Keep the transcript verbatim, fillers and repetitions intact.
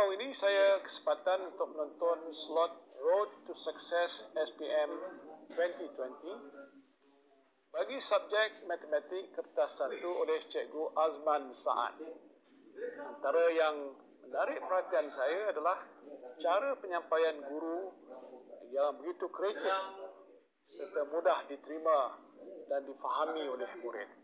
Baru-baru ini saya kesempatan untuk menonton slot Road to Success S P M dua ribu dua puluh bagi subjek matematik kertas satu oleh Cikgu Azman Saad. Antara yang menarik perhatian saya adalah cara penyampaian guru yang begitu kreatif serta mudah diterima dan difahami oleh murid.